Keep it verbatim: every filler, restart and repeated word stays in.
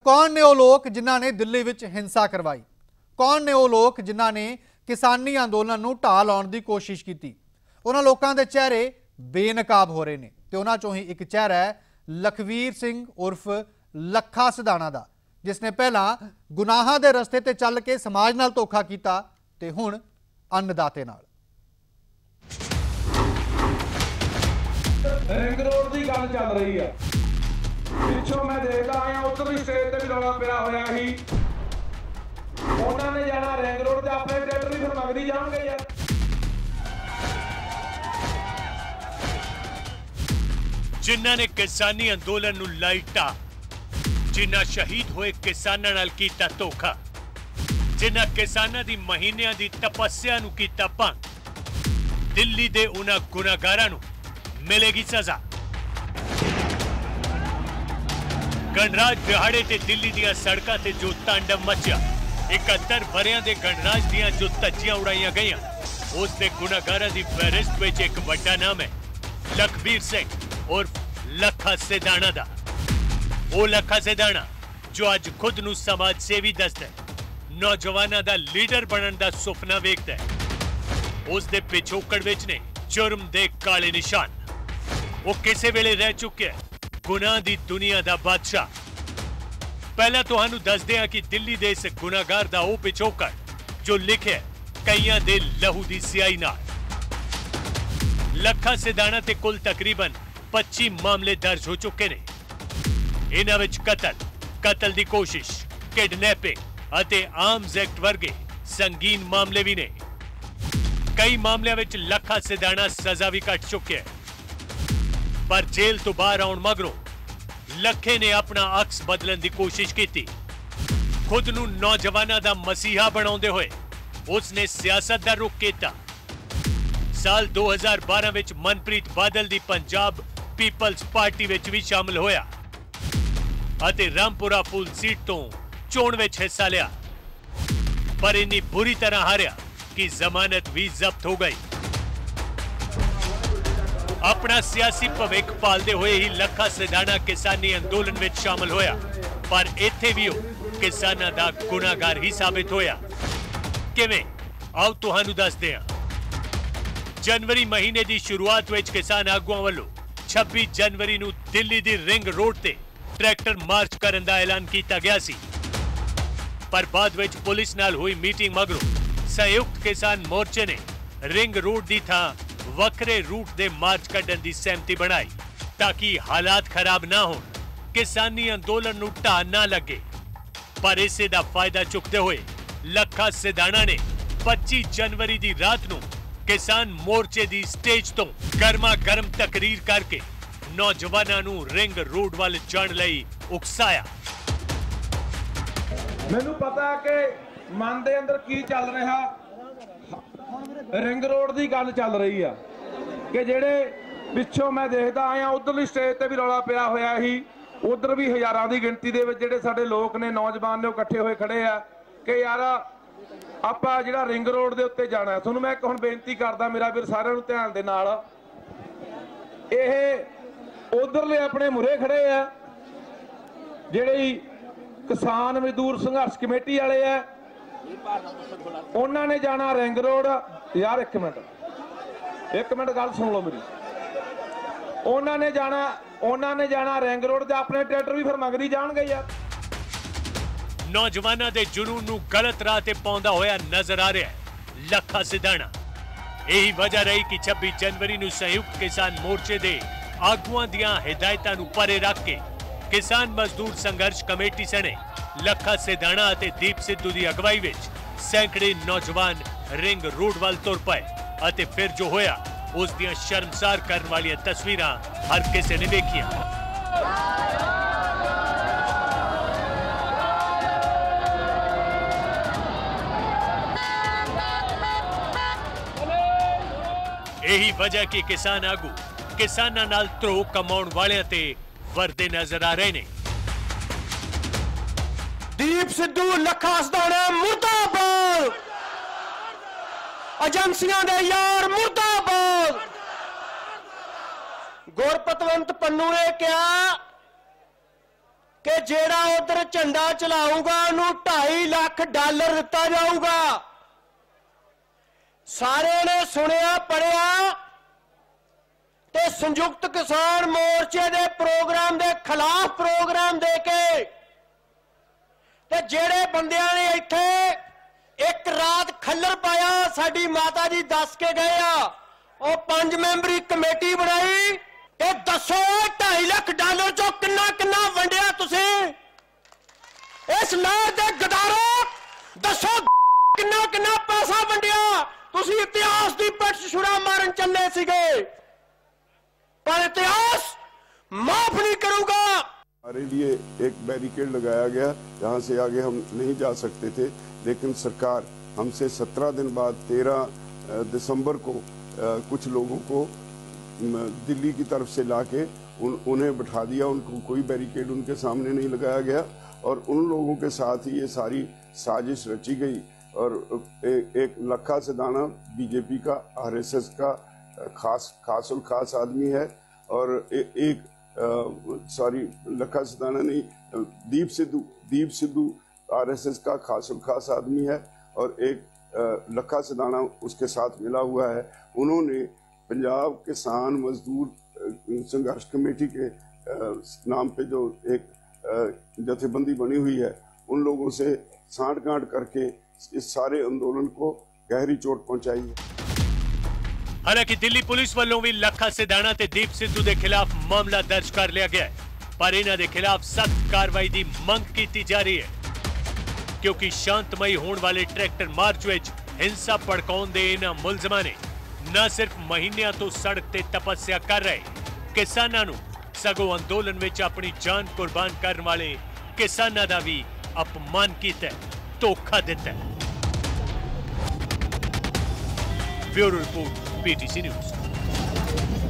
कौन ने वो लोग जिन्हां ने दिल्ली विच हिंसा करवाई? कौन ने वो लोग जिन्हां ने किसानी अंदोलन नूं ढाह लाउण दी कोशिश की? उन्हां लोकां दे चेहरे बेनकाब हो रहे ने ते उन्हां चों ही एक चेहरा है लखवीर सिंह उर्फ लखा सिधाणा दा, जिसने पहला गुनाहां दे रस्ते ते चल के समाज नाल धोखा कीता ते हुण अन्नदाते नाल। रिंग रोड की गल चल रही है, पिछों मैं देखता आया उधरली स्टेज ते भी रौला पिया होया ही। उन्होंने जाना रिंग रोड ते अपने ट्रैक्टर भी फिर मंगदी जाणगे यार। जिन्हां ने किसानी अंदोलन नूं लाइटा, जिन्हां शहीद होए किसानां नाल कीता धोखा, जिन्हां किसानां दी महीनियां दी तपस्या नूं कीता भंग, दिल्ली दे उन्हां गुनाहगारां नूं मिलेगी सजा। गणराज दिहाड़े ते दिल्ली दियां सड़कां ते जो तांडव मचिया, इकहत्तर वरियां दे गणराज दियां जो धज्जियां उड़ाईयां गईयां, उस दे गुनाहगारां दी फहरिस्त विच एक वड्डा नाम है लखबीर सिंह उर्फ लखा सिधाणा दा। वो लखा सिधाणा जो अज खुद नूं समाज सेवी दसदा है, नौजवानां दा लीडर बनन दा सुपना वेखदा है। उस दे पिछोकड़ विच ने जुर्म दे काले निशान। वो किसे वेले रह चुके हैं गुनाह दी दुनिया दा बादशाह। पहला तुहानू दसदे हां कि दिल्ली दे इस गुनाहगार दा वो पिछोकड़ जो लिखे कईयां दे लहू दी स्याही नाल। लखा सिधाणा ते कुल तकरीबन पच्ची मामले दर्ज हो चुके ने। इन्हां विच कतल, कतल दी कोशिश, किडनैपिंग अते आर्म्स एक्ट वर्गे संगीन मामले भी ने। कई मामलों में लखा सिधाणा सजा भी कट चुके हैं, पर जेल तो बाहर आउण मगरों लखे ने अपना अक्स बदलने की कोशिश की। खुद नूं नौजवानां दा मसीहा बनाउंदे होए उसने सियासत दा रुख कीता। साल दो हज़ार बारह विच मनप्रीत बादल दी पंजाब पीपल्स पार्टी विच भी शामिल होया अते रामपुरा फूल सीट तो चोण विच हिस्सा लिया, पर इन्नी बुरी तरह हारिया की जमानत भी जब्त हो गई। अपना सियासी भविख पालते हुए ही लखा सिधाणा किसानी अंदोलन में शामिल होया, पर इत्थे भी वो किसानां दा गुनाहगार ही साबित होया। किवें? आओ तुहानू दसदे हां। जनवरी महीने की शुरुआत विच किसान आगुआं वल्लों छब्बीस जनवरी नूं दिल्ली दी रिंग रोड ते ट्रैक्टर मार्च करन दा ऐलान कीता गया सी, पर बाद विच पुलिस नाल हुई मीटिंग मगरों संयुक्त किसान मोर्चे ने रिंग रोड की थां वखरे रूट दे मार्च कड्ढण दी सहमति बनाई ताकि हालात खराब ना हो, किसानी अंदोलन नूं ढाह ना लगे। पर इसे दा फायदा चुकते हुए लखा सिधाणा ने पच्चीस जनवरी दी रात नूं किसान मोर्चे दी स्टेज तो गर्मा गर्म तकरीर करके नौजवानां नूं रिंग रोड वाल जाण लई उकसाया। मैनूं पता कि मन दे अंदर की चल रहा, रिंग रोड की गल चल रही है कि जेड़े पिछों मैं देखता आया उधरली स्टेज ते भी रौला पिया होया ही। उधर भी हज़ारां की गिनती दे विच जेड़े साडे लोग ने नौजवान ने इकट्ठे होए खड़े आ कि यार आपां जिहड़ा रिंग रोड दे उत्ते जाना। तुहानूं मैं एक हुण बेनती करदा मेरा वीर सारिआं नूं ध्यान दे नाल, इह उधरले अपने मुरे खड़े आ जेड़े किसान मजदूर संघर्ष कमेटी वाले आ, उन्होंने जाना रिंग रोड। यार एक मिनट एक मिनट गल सुन लो मेरी। उन्होंने जाना उन्होंने जाना रिंग रोड ते अपने ट्रैक्टर भी फिर मंगदी जाणगे यार। नौजवानों के जुनून नूं गलत राह ते पाउंदा होया नजर आ रहा है लखा सिधाणा। यही वजह रही कि छब्बीस जनवरी नूं संयुक्त किसान मोर्चे दे आगुआं दियां हिदायतां नूं परे रख के किसान मजदूर संघर्ष कमेटी सने लखा सिधाणा अते दीप सिद्धू की अगवाई विच सैकड़े नौजवान रिंग रोड वाल तुर पए अते फिर जो होया उस दियां शर्मसार करन वालियां तस्वीरां हर किसी ने देखियां। यही वजह कि किसान आगू किसानां नाल ध्रो कमाउण वालियां ते वरदे नजर आ रहे ने। दीप सिद्धू लखा सिधाणा मुर्दाबाद, एजेंसियां दे यार मुर्दाबाद। गुरपतवंत पन्नू ने क्या कि जेड़ा उधर झंडा चलाऊगा उन्होंने ढाई लाख डॉलर दिता जाऊगा। सारे ने सुनिया पढ़िया ते संयुक्त किसान मोर्चे दे प्रोग्राम दे खिलाफ प्रोग्राम दे के ते जेड़े बंदियां ने इत्थे एक रात खल्लर पाया, साडी माता जी दस के गए आ, और पांच मैंबरी कमेटी बनाई ते दसो ढाई लाख डॉलर चो किन्ना किन्ना वंडिया तुसी इस लाल दे गदारो, दसो किन्ना किन्ना पैसा वंडिया तुसी। इतिहास दी पिठ छुरा मारन चले सीगे, पर इतिहास माफ नहीं करूंगा। हमारे लिए एक बैरिकेड लगाया गया जहां से आगे हम नहीं जा सकते थे, लेकिन सरकार हमसे सत्रह दिन बाद तेरह दिसंबर को कुछ लोगों को दिल्ली की तरफ से लाके उन, उन्हें बैठा दिया। उनको कोई बैरिकेड उनके सामने नहीं लगाया गया और उन लोगों के साथ ही ये सारी साजिश रची गई। और ए, एक लखा सिधाना बीजेपी का, आरएसएस का खास खासुल खास आदमी है, और ए, एक सॉरी लखा सिधाना नहीं, दीप सिद्धू दीप सिद्धू आरएसएस का खासुल खास आदमी है, और एक आ, लखा सिधाना उसके साथ मिला हुआ है। उन्होंने पंजाब किसान मजदूर संघर्ष कमेटी के आ, नाम पे जो एक जथेबंदी बनी हुई है, उन लोगों से सांठ गांठ करके इस सारे आंदोलन को गहरी चोट पहुंचाई है। हालांकि दिल्ली पुलिस वालों भी लखा सिधाना ते दीप सिद्धू के खिलाफ मामला दर्ज कर लिया गया है, पर इन्हां दे खिलाफ सख्त कार्रवाई की मंग की जा रही है, क्योंकि शांतमई होने वाले ट्रैक्टर मार्च विच हिंसा भड़काउण दे इन्हां मुलजमां ने न सिर्फ महीनों तो सड़क ते तपस्या कर रहे किसानां नूं, सगों अंदोलन विच अपनी जान कुर्बान करने वाले किसानां दा भी अपमान कीता, धोखा दिता। Bureau report, PTC news.